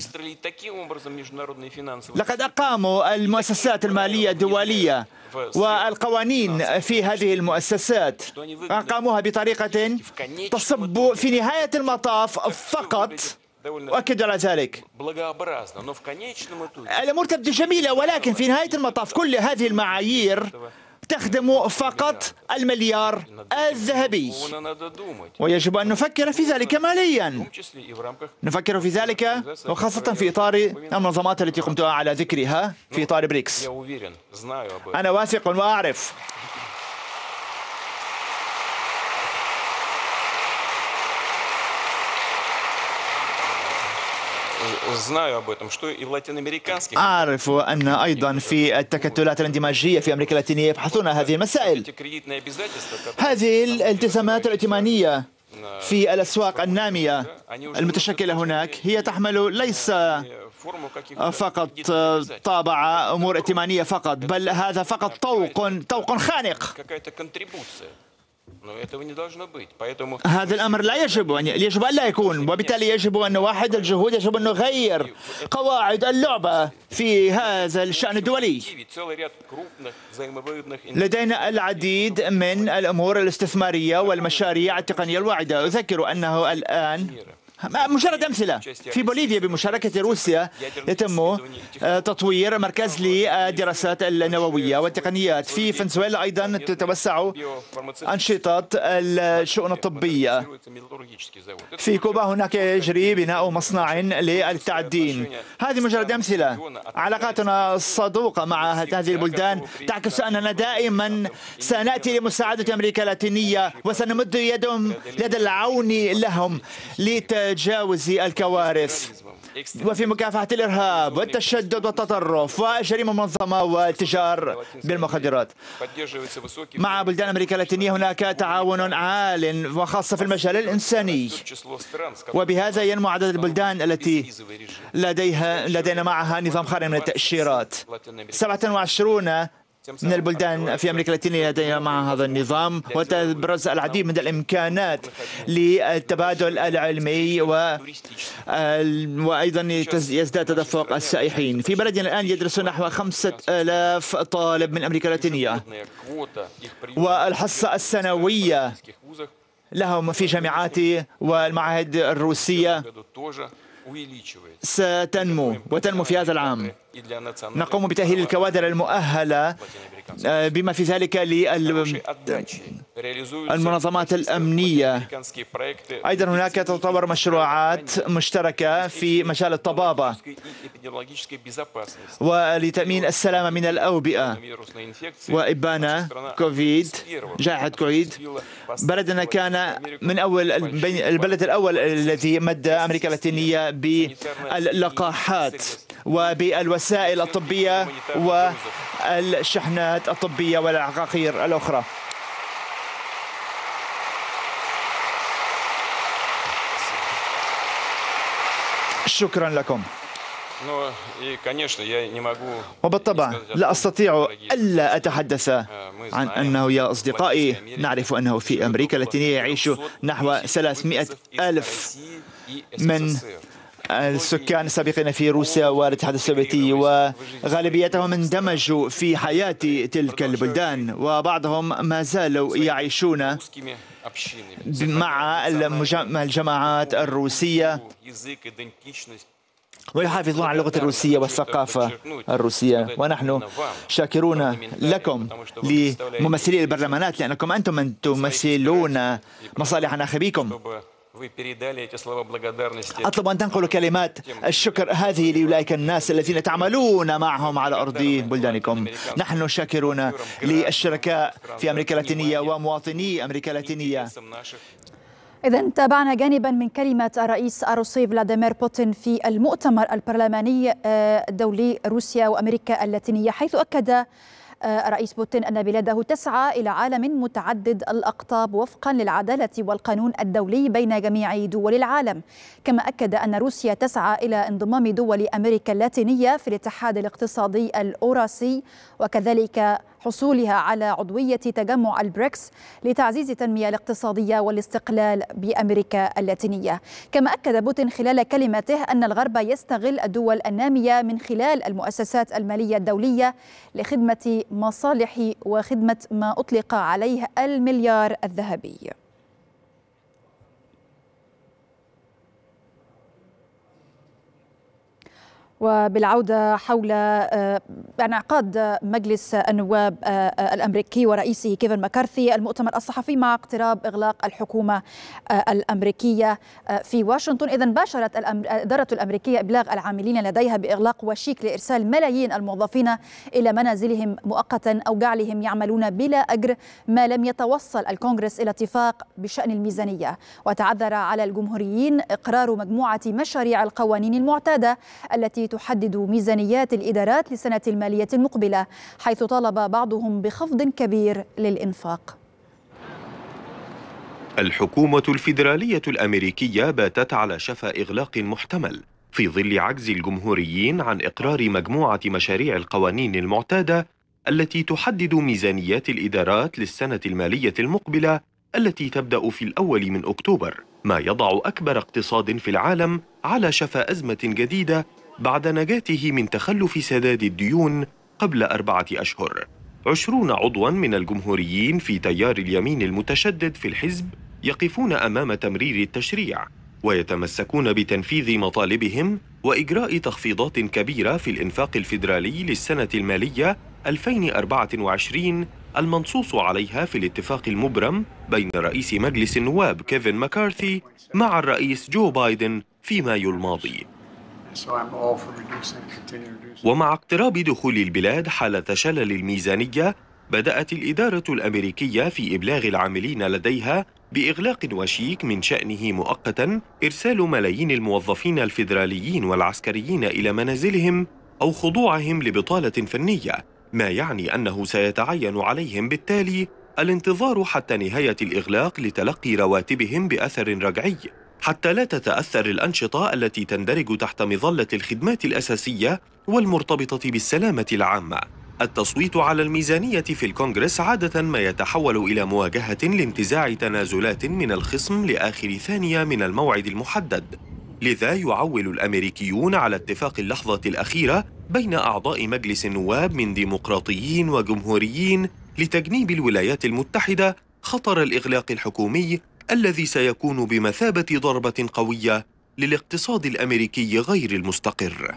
[SPEAKER 5] لقد أقاموا المؤسسات المالية الدولية والقوانين في هذه المؤسسات أقاموها بطريقة تصب في نهاية المطاف فقط، وأكد على ذلك. الأمور تبدو جميلة، ولكن في نهاية المطاف كل هذه المعايير تخدم فقط المليار الذهبي، ويجب أن نفكر في ذلك ماليا، نفكر في ذلك وخاصة في إطار المنظمات التي قمت على ذكرها في إطار بريكس. أنا واثق وأعرف أعرف أن أيضا في التكتلات الاندماجية في أمريكا اللاتينية يبحثون هذه المسائل. هذه الالتزامات الائتمانية في الأسواق النامية المتشكلة هناك هي تحمل ليس فقط طابع أمور ائتمانية فقط، بل هذا فقط طوق خانق هذا الأمر لا يجب أن لا يكون، وبالتالي يجب أن نوحد الجهود، يجب أن نغير قواعد اللعبة في هذا الشأن الدولي. لدينا العديد من الأمور الاستثمارية والمشاريع التقنية الواعدة. أذكر أنه الآن مجرد أمثلة في بوليفيا بمشاركة روسيا يتم تطوير مركز للدراسات النووية والتقنيات. في فنزويلا أيضا تتوسع أنشطة الشؤون الطبية. في كوبا هناك يجري بناء مصنع للتعدين. هذه مجرد أمثلة. علاقاتنا الصدوقة مع هذه البلدان تعكس أننا دائما سنأتي لمساعدة أمريكا اللاتينية وسنمد يد العون لهم لتجاوز الكوارث وفي مكافحة الإرهاب والتشدد والتطرف والجريمة المنظمة والتجار بالمخدرات. مع بلدان أمريكا اللاتينية هناك تعاون عال وخاصة في المجال الإنساني، وبهذا ينمو عدد البلدان التي لدينا معها نظام خالي من التأشيرات. 27 من البلدان في أمريكا اللاتينية لديها مع هذا النظام، وتبرز العديد من الإمكانات للتبادل العلمي وأيضا يزداد تدفق السائحين. في بلدنا الآن يدرس نحو 5000 طالب من أمريكا اللاتينية، والحصة السنوية لهم في جامعات والمعاهد الروسية ستنمو في هذا العام. نقوم بتأهيل الكوادر المؤهلة بما في ذلك للمنظمات الأمنية. أيضا هناك تطور مشروعات مشتركة في مجال الطبابة ولتأمين السلامة من الأوبئة وإبانة كوفيد، جائحة كوفيد. بلدنا كان من البلد الأول الذي مد أمريكا اللاتينية باللقاحات وبالوسائل الطبية والشحنات الطبية والعقاقير الأخرى. شكرا لكم. وبالطبع لا أستطيع ألا أتحدث عن أنه يا أصدقائي نعرف أنه في أمريكا اللاتينية يعيش نحو 300,000 من السكان السابقين في روسيا والاتحاد السوفيتي، وغالبيتهم اندمجوا في حياة تلك البلدان، وبعضهم ما زالوا يعيشون مع الجماعات الروسية ويحافظون على اللغة الروسية والثقافة الروسية. ونحن شاكرون لكم لممثلي البرلمانات لأنكم أنتم من تمثلون مصالح ناخبيكم. أطلب أن تنقلوا كلمات الشكر هذه لأولئك الناس الذين تعملون معهم على أرض بلدانكم. نحن شاكرون للشركاء في أمريكا اللاتينية ومواطني أمريكا اللاتينية.
[SPEAKER 1] إذن تابعنا جانبا من كلمة الرئيس الروسي فلاديمير بوتين في المؤتمر البرلماني الدولي روسيا وأمريكا اللاتينية، حيث أكد الرئيس بوتين أن بلاده تسعى إلى عالم متعدد الأقطاب وفقا للعدالة والقانون الدولي بين جميع دول العالم. كما أكد أن روسيا تسعى إلى انضمام دول أمريكا اللاتينية في الاتحاد الاقتصادي الأوراسي، وكذلك حصولها على عضوية تجمع البريكس لتعزيز التنمية الاقتصادية والاستقلال بأمريكا اللاتينية. كما أكد بوتين خلال كلمته أن الغرب يستغل الدول النامية من خلال المؤسسات المالية الدولية لخدمة مصالح وخدمة ما أطلق عليه المليار الذهبي. وبالعودة حول انعقاد مجلس النواب الأمريكي ورئيسه كيفن ماكارثي المؤتمر الصحفي مع اقتراب إغلاق الحكومة الأمريكية في واشنطن، إذن باشرت الإدارة الأمريكية إبلاغ العاملين لديها بإغلاق وشيك لإرسال ملايين الموظفين إلى منازلهم مؤقتا أو جعلهم يعملون بلا أجر ما لم يتوصل الكونغرس إلى اتفاق بشأن الميزانية. وتعذر على الجمهوريين إقرار مجموعة مشاريع القوانين المعتادة التي تحدد ميزانيات الإدارات للسنة المالية المقبلة، حيث طالب بعضهم بخفض كبير للإنفاق.
[SPEAKER 6] الحكومة الفيدرالية الأمريكية باتت على شفا إغلاق محتمل في ظل عجز الجمهوريين عن إقرار مجموعة مشاريع القوانين المعتادة التي تحدد ميزانيات الإدارات للسنة المالية المقبلة التي تبدأ في الأول من أكتوبر، ما يضع أكبر اقتصاد في العالم على شفا أزمة جديدة بعد نجاته من تخلف سداد الديون قبل 4 أشهر. 20 عضواً من الجمهوريين في تيار اليمين المتشدد في الحزب يقفون أمام تمرير التشريع ويتمسكون بتنفيذ مطالبهم وإجراء تخفيضات كبيرة في الإنفاق الفيدرالي للسنة المالية 2024 المنصوص عليها في الاتفاق المبرم بين رئيس مجلس النواب كيفن ماكارثي مع الرئيس جو بايدن في مايو الماضي. ومع اقتراب دخول البلاد حالة شلل الميزانية، بدأت الإدارة الأمريكية في إبلاغ العاملين لديها بإغلاق وشيك من شأنه مؤقتاً إرسال ملايين الموظفين الفيدراليين والعسكريين إلى منازلهم أو خضوعهم لبطالة فنية، ما يعني أنه سيتعين عليهم بالتالي الانتظار حتى نهاية الإغلاق لتلقي رواتبهم بأثر رجعي، حتى لا تتأثر الأنشطة التي تندرج تحت مظلة الخدمات الأساسية والمرتبطة بالسلامة العامة. التصويت على الميزانية في الكونغرس عادة ما يتحول إلى مواجهة لانتزاع تنازلات من الخصم لآخر ثانية من الموعد المحدد، لذا يعول الأمريكيون على اتفاق اللحظة الأخيرة بين أعضاء مجلس النواب من ديمقراطيين وجمهوريين لتجنيب الولايات المتحدة خطر الإغلاق الحكومي الذي سيكون بمثابة ضربة قوية للاقتصاد الأمريكي غير المستقر.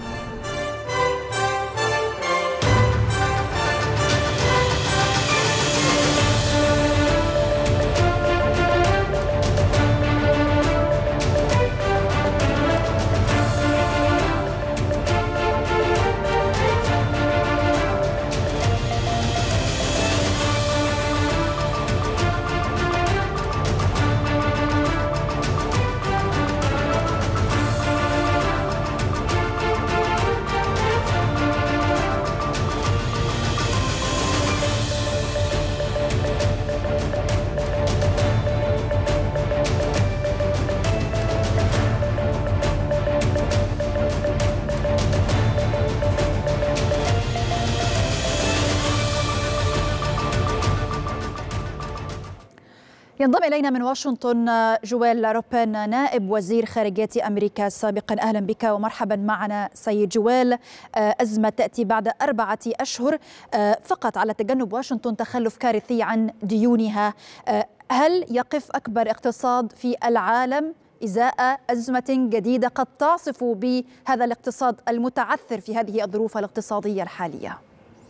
[SPEAKER 1] ينضم إلينا من واشنطن جويل روبن نائب وزير خارجية أمريكا سابقا. أهلا بك ومرحبا معنا سيد جويل. أزمة تأتي بعد 4 أشهر فقط على تجنب واشنطن تخلف كارثي عن ديونها. هل يقف أكبر اقتصاد في العالم إزاء أزمة جديدة قد تعصف بهذا الاقتصاد المتعثر في هذه الظروف الاقتصادية الحالية؟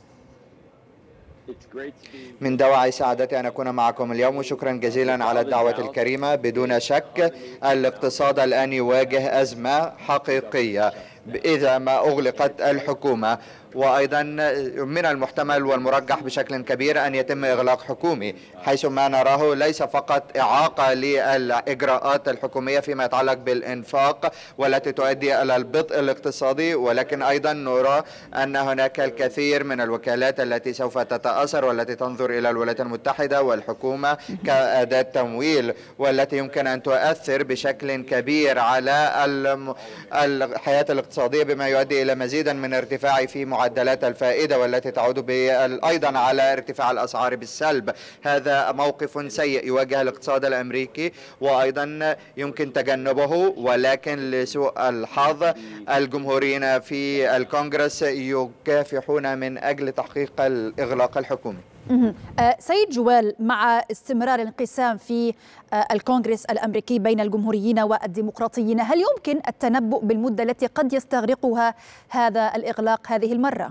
[SPEAKER 4] من دواعي سعادتي أن أكون معكم اليوم، وشكرا جزيلا على الدعوة الكريمة. بدون شك الاقتصاد الآن يواجه أزمة حقيقية إذا ما أغلقت الحكومة، وأيضا من المحتمل والمرجح بشكل كبير أن يتم إغلاق حكومي، حيث ما نراه ليس فقط إعاقة للإجراءات الحكومية فيما يتعلق بالإنفاق والتي تؤدي إلى البطء الاقتصادي، ولكن أيضا نرى أن هناك الكثير من الوكالات التي سوف تتأثر والتي تنظر إلى الولايات المتحدة والحكومة كأداة تمويل، والتي يمكن أن تؤثر بشكل كبير على الحياة الاقتصادية بما يؤدي إلى مزيدا من ارتفاع في معدلات الفائدة، والتي تعود أيضا على ارتفاع الأسعار بالسلب. هذا موقف سيء يواجه الاقتصاد الأمريكي وأيضا يمكن تجنبه، ولكن لسوء الحظ الجمهوريين في الكونغرس يكافحون من أجل تحقيق الإغلاق الحكومي.
[SPEAKER 1] سيد جويل، مع استمرار الانقسام في الكونغرس الأمريكي بين الجمهوريين والديمقراطيين، هل يمكن التنبؤ بالمدة التي قد يستغرقها هذا الإغلاق هذه المرة؟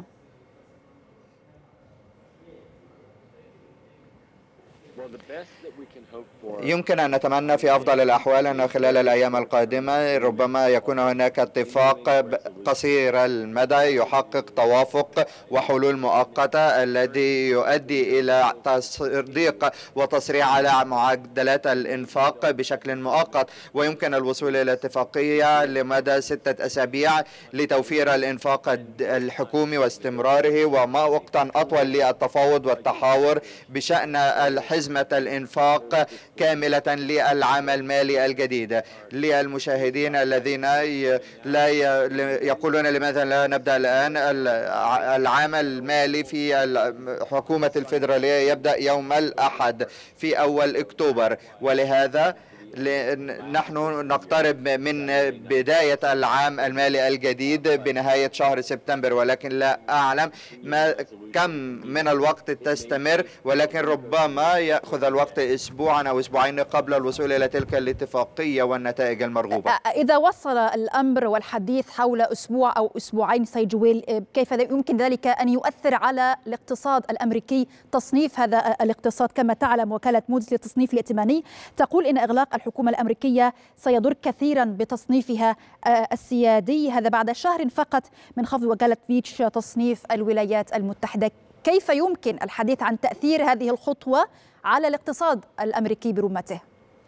[SPEAKER 4] يمكن أن نتمنى في أفضل الأحوال أن خلال الأيام القادمة ربما يكون هناك اتفاق قصير المدى يحقق توافق وحلول مؤقتة الذي يؤدي إلى تصديق وتصريح على معدلات الإنفاق بشكل مؤقت، ويمكن الوصول إلى اتفاقية لمدى 6 أسابيع لتوفير الإنفاق الحكومي واستمراره، وما وقتا أطول للتفاوض والتحاور بشأن الحزمة قائمة الإنفاق كاملة للعام المالي الجديد. للمشاهدين الذين لا يقولون لماذا لا نبدأ الآن، العام المالي في الحكومة الفيدرالية يبدأ يوم الأحد في أول أكتوبر، ولهذا نحن نقترب من بداية العام المالي الجديد بنهاية شهر سبتمبر، ولكن لا أعلم كم من الوقت تستمر، ولكن ربما يأخذ الوقت أسبوعا أو أسبوعين قبل الوصول إلى تلك الاتفاقية والنتائج المرغوبة.
[SPEAKER 1] إذا وصل الأمر والحديث حول أسبوع أو أسبوعين سيد جويل، كيف يمكن ذلك أن يؤثر على الاقتصاد الأمريكي؟ تصنيف هذا الاقتصاد كما تعلم وكالة موديز للتصنيف الائتماني تقول إن إغلاق الحكومة الأمريكية سيضر كثيرا بتصنيفها السيادي، هذا بعد شهر فقط من خفض وكالة فيتش تصنيف الولايات المتحدة. كيف يمكن الحديث عن تأثير هذه الخطوة على الاقتصاد الأمريكي برمته؟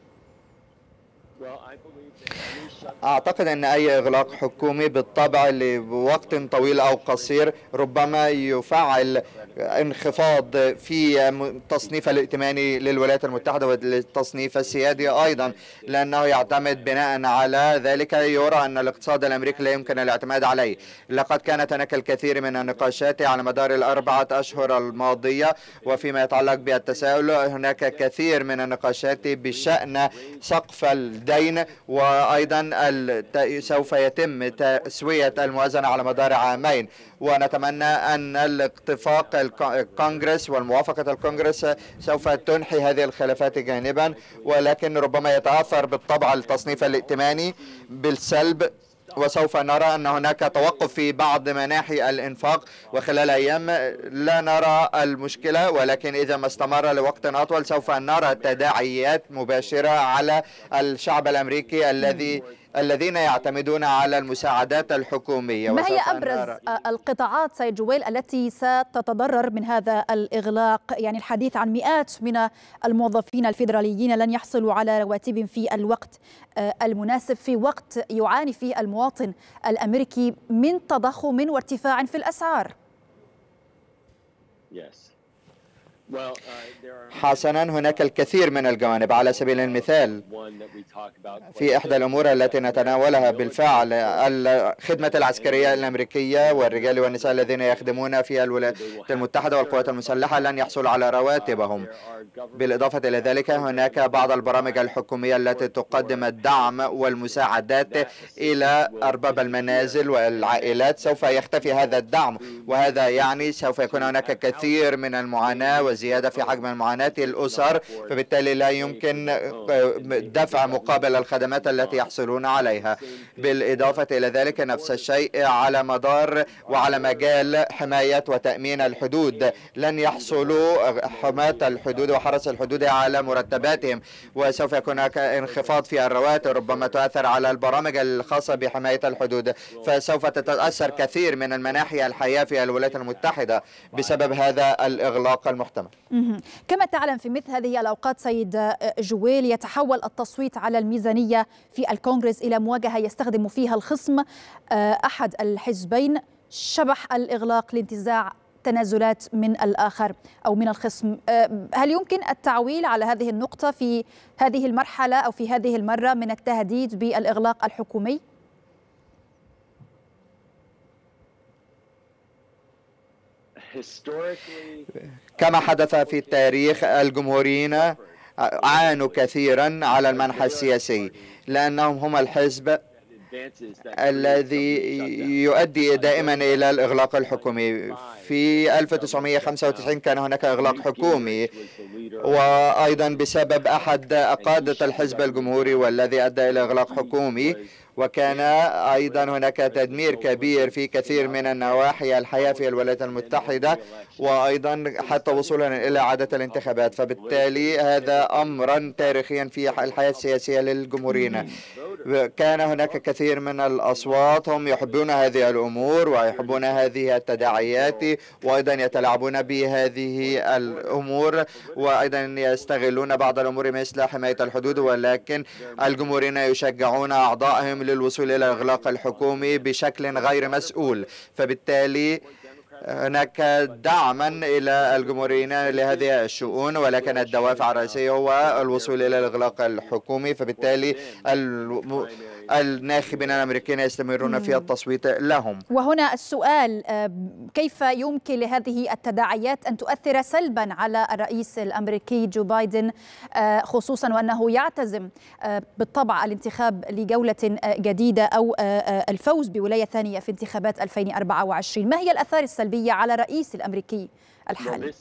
[SPEAKER 4] أعتقد أن أي إغلاق حكومي بالطبع لوقت طويل أو قصير ربما يفعل انخفاض في التصنيف الائتماني للولايات المتحدة والتصنيف السيادي أيضا، لأنه يعتمد بناء على ذلك يرى أن الاقتصاد الأمريكي لا يمكن الاعتماد عليه. لقد كانت هناك الكثير من النقاشات على مدار الأربعة أشهر الماضية، وفيما يتعلق بالتساؤل هناك كثير من النقاشات بشأن سقف الدين، وأيضا سوف يتم تسوية الموازنة على مدار عامين، ونتمنى أن الاتفاق الكونغرس والموافقة الكونغرس سوف تنحي هذه الخلافات جانبا، ولكن ربما يتأثر بالطبع التصنيف الائتماني بالسلب، وسوف نرى أن هناك توقف في بعض مناحي الإنفاق، وخلال أيام لا نرى المشكلة، ولكن إذا ما استمر لوقت أطول سوف نرى تداعيات مباشرة على الشعب الأمريكي الذين يعتمدون على المساعدات الحكومية.
[SPEAKER 1] ما هي أبرز القطاعات سيد جويل التي ستتضرر من هذا الإغلاق؟ يعني الحديث عن مئات من الموظفين الفيدراليين لن يحصلوا على رواتب في الوقت المناسب، في وقت يعاني فيه المواطن الأمريكي من تضخم وارتفاع في الأسعار.
[SPEAKER 4] حسنا، هناك الكثير من الجوانب. على سبيل المثال في إحدى الأمور التي نتناولها بالفعل الخدمة العسكرية الأمريكية والرجال والنساء الذين يخدمون في الولايات المتحدة والقوات المسلحة لن يحصلوا على رواتبهم. بالإضافة إلى ذلك هناك بعض البرامج الحكومية التي تقدم الدعم والمساعدات إلى أرباب المنازل والعائلات، سوف يختفي هذا الدعم، وهذا يعني سوف يكون هناك كثير من المعاناة وزيادة في حجم المعاناة الأسر، فبالتالي لا يمكن دفع مقابل الخدمات التي يحصلون عليها. بالإضافة إلى ذلك نفس الشيء على مدار وعلى مجال حماية وتأمين الحدود، لن يحصلوا حماة الحدود وحرس الحدود على مرتباتهم، وسوف يكون هناك انخفاض في الرواتب، ربما تؤثر على البرامج الخاصة بحماية الحدود، فسوف تتأثر كثير من المناحي الحياة في الولايات المتحدة بسبب هذا الإغلاق المحتمل.
[SPEAKER 1] كما تعلم في مثل هذه الأوقات سيد جويل يتحول التصويت على الميزانية في الكونغرس إلى مواجهة يستخدم فيها الخصم أحد الحزبين شبح الإغلاق لانتزاع تنازلات من الآخر أو من الخصم. هل يمكن التعويل على هذه النقطة في هذه المرحلة أو في هذه المرة من التهديد بالإغلاق الحكومي؟
[SPEAKER 4] كما حدث في التاريخ الجمهوريين عانوا كثيرا على المنحى السياسي، لأنهم هم الحزب الذي يؤدي دائما إلى الإغلاق الحكومي. في 1995 كان هناك إغلاق حكومي، وأيضا بسبب أحد قادة الحزب الجمهوري والذي أدى إلى إغلاق حكومي، وكان أيضا هناك تدمير كبير في كثير من النواحي الحياة في الولايات المتحدة، وأيضا حتى وصولا إلى إعادة الانتخابات. فبالتالي هذا أمرا تاريخيا في الحياة السياسية للجمهوريين. كان هناك كثير من الأصوات هم يحبون هذه الأمور ويحبون هذه التداعيات، وأيضا يتلاعبون بهذه الأمور، وأيضا يستغلون بعض الأمور مثل حماية الحدود، ولكن الجمهوريين يشجعون أعضائهم للوصول إلى الإغلاق الحكومي بشكل غير مسؤول. فبالتالي هناك دعما إلى الجمهوريين لهذه الشؤون، ولكن الدوافع الرئيسية هو الوصول إلى الإغلاق الحكومي، فبالتالي الناخبين الأمريكيين يستمرون في التصويت لهم.
[SPEAKER 1] وهنا السؤال، كيف يمكن لهذه التداعيات أن تؤثر سلبا على الرئيس الأمريكي جو بايدن، خصوصا وأنه يعتزم بالطبع الانتخاب لجولة جديدة أو الفوز بولاية ثانية في انتخابات 2024؟ ما هي الآثار السلبية على الرئيس الأمريكي الحالي؟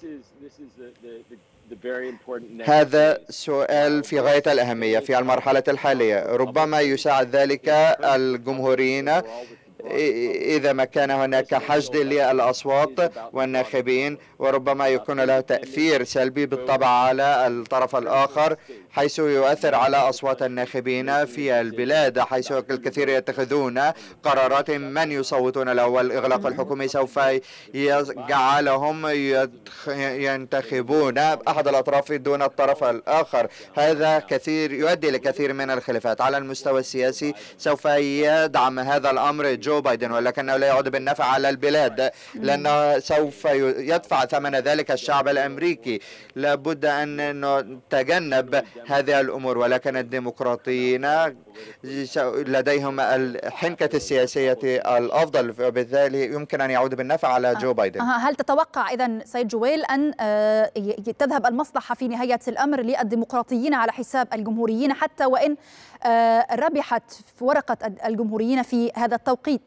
[SPEAKER 4] هذا سؤال في غاية الأهمية في المرحلة الحالية. ربما يساعد ذلك الجمهوريين إذا ما كان هناك حشد للأصوات والناخبين، وربما يكون له تأثير سلبي بالطبع على الطرف الآخر، حيث يؤثر على أصوات الناخبين في البلاد، حيث الكثير يتخذون قرارات من يصوتون له، والإغلاق الحكومي سوف يجعلهم ينتخبون أحد الأطراف دون الطرف الآخر. هذا كثير يؤدي لكثير من الخلافات على المستوى السياسي. سوف يدعم هذا الأمر جو بايدن، ولكنه لا يعود بالنفع على البلاد، لأنه سوف يدفع ثمن ذلك الشعب الأمريكي. لابد أن نتجنب هذه الأمور، ولكن الديمقراطيين لديهم الحنكة السياسية الأفضل، وبالتالي يمكن أن يعود بالنفع على جو بايدن.
[SPEAKER 1] هل تتوقع إذن سيد جويل أن تذهب المصلحة في نهاية الأمر للديمقراطيين على حساب الجمهوريين، حتى وإن ربحت ورقة الجمهوريين في هذا التوقيت؟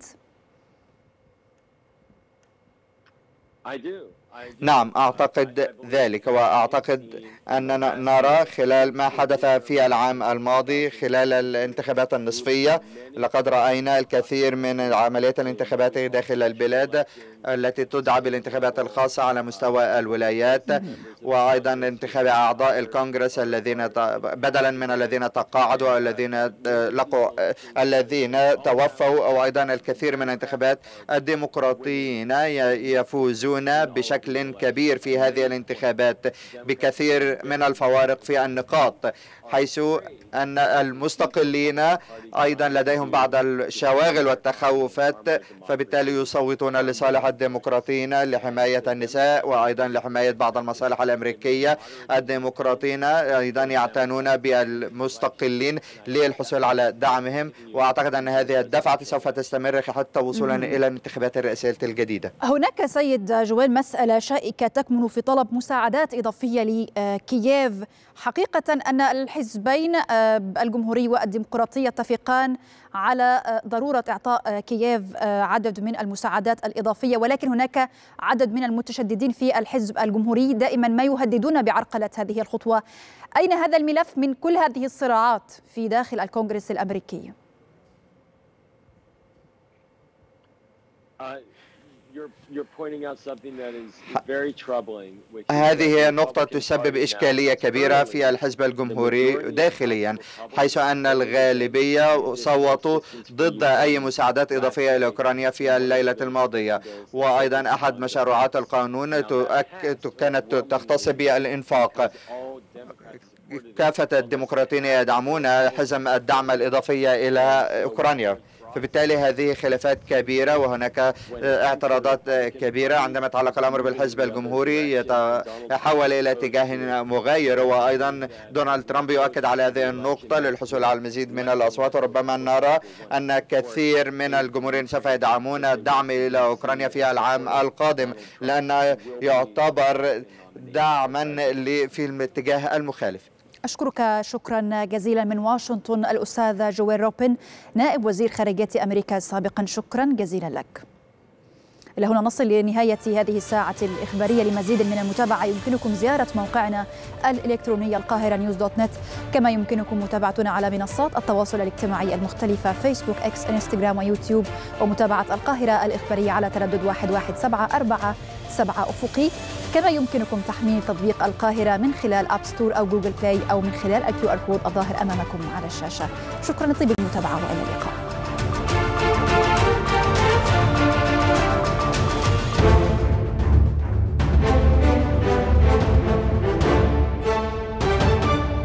[SPEAKER 4] نعم، أعتقد ذلك، وأعتقد أننا نرى خلال ما حدث في العام الماضي خلال الانتخابات النصفية، لقد رأينا الكثير من عمليات الانتخابات داخل البلاد التي تدعى بالانتخابات الخاصة على مستوى الولايات، وأيضا انتخاب أعضاء الكونغرس الذين بدلا من الذين تقاعدوا الذين توفوا، أو أيضا الكثير من الانتخابات الديمقراطيين يفوزون بشكل كبير في هذه الانتخابات بكثير من الفوارق في النقاط، حيث أن المستقلين أيضا لديهم بعض الشواغل والتخوفات، فبالتالي يصوتون لصالح الديمقراطيين لحماية النساء، وأيضا لحماية بعض المصالح الأمريكية. الديمقراطيين أيضا يعتنون بالمستقلين للحصول على دعمهم، وأعتقد أن هذه الدفعة سوف تستمر حتى وصولا إلى الانتخابات الرئاسية الجديدة.
[SPEAKER 1] هناك سيد جويل مسألة شائكة تكمن في طلب مساعدات إضافية لكييف. حقيقة أن الحزبين الجمهوري والديمقراطي يتفقان على ضرورة إعطاء كييف عدد من المساعدات الإضافية، ولكن هناك عدد من المتشددين في الحزب الجمهوري دائما ما يهددون بعرقلة هذه الخطوة. أين هذا الملف من كل هذه الصراعات في داخل الكونغرس الأمريكي؟
[SPEAKER 4] هذه نقطة تسبب إشكالية كبيرة في الحزب الجمهوري داخليا، حيث أن الغالبية صوتوا ضد أي مساعدات إضافية إلى أوكرانيا في الليلة الماضية. وأيضا أحد مشروعات القانون كانت تختص بالإنفاق. كافة الديمقراطيين يدعمون حزم الدعم الإضافية إلى أوكرانيا، فبالتالي هذه خلافات كبيرة وهناك اعتراضات كبيرة. عندما يتعلق الأمر بالحزب الجمهوري يتحول إلى اتجاه مغاير، وأيضا دونالد ترامب يؤكد على هذه النقطة للحصول على المزيد من الأصوات. وربما نرى أن كثير من الجمهوريين سوف يدعمون الدعم إلى أوكرانيا في العام القادم، لأنه يعتبر دعما في الاتجاه المخالف.
[SPEAKER 1] أشكرك شكرا جزيلا من واشنطن الأستاذ جويل روبن نائب وزير خارجية أمريكا سابقا، شكرا جزيلا لك. إلى هنا نصل لنهاية هذه الساعة الإخبارية. لمزيد من المتابعة يمكنكم زيارة موقعنا الإلكتروني القاهرة-news.net، كما يمكنكم متابعتنا على منصات التواصل الاجتماعي المختلفة فيسبوك، إكس، إنستغرام ويوتيوب، ومتابعة القاهرة الإخبارية على تردد 11747 أفقي. كما يمكنكم تحميل تطبيق القاهرة من خلال أب ستور أو جوجل بلاي، أو من خلال الQR كود الظاهر أمامكم على الشاشة. شكرا لطيب المتابعة وإلى اللقاء.